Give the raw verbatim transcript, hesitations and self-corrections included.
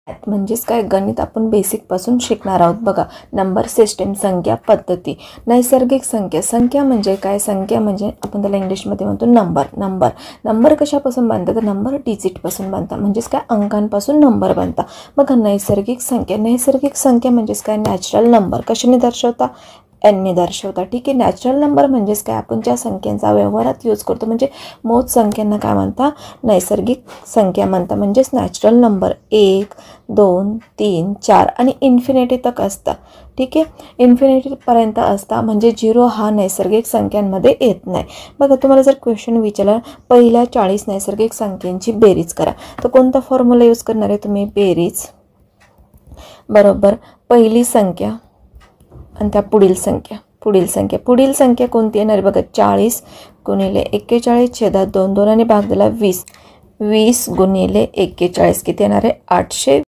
म्हणजेच काय गणित आपण बेसिक पासून शिकणार आहोत बघा. नंबर सिस्टीम, संख्या पद्धती. नैसर्गिक संख्या, संख्या म्हणजे काय, संख्या म्हणजे आपण त्याला इंग्लिशमध्ये म्हणतो नंबर. नंबर नंबर कशापासून बनतात तर नंबर डिजिटपासून बनतात, म्हणजेच काय अंकांपासून नंबर बनतात. बघा नैसर्गिक संख्या, नैसर्गिक संख्या म्हणजेच काय नॅचरल नंबर. कशाने दर्शवता, एनने दर्शवता. ठीक आहे. नॅचरल नंबर म्हणजेच काय आपण ज्या संख्यांचा व्यवहारात यूज करतो म्हणजे मोज संख्यांना काय म्हणतात, नैसर्गिक संख्या म्हणतात, म्हणजेच नॅचरल नंबर. एक दोन तीन चार आणि इन्फिनिटी तक असतात. ठीक आहे. इन्फिनिटीपर्यंत असता म्हणजे झिरो हा नैसर्गिक संख्यांमध्ये येत नाही. बघा तुम्हाला जर क्वेश्चन विचारला पहिल्या चाळीस नैसर्गिक संख्यांची बेरीज करा तर कोणता फॉर्म्युला यूज करणार आहे तुम्ही, बेरीज बरोबर पहिली संख्या आणि त्या पुढील संख्या, पुढील संख्या पुढील संख्या कोणती येणार बघा, चाळीस गुणिले एक्केचाळीस छेदात दोन दोन आणि भाग दिला वीस. वीस गुणिले एक्केचाळीस किती येणार आहे, आठशे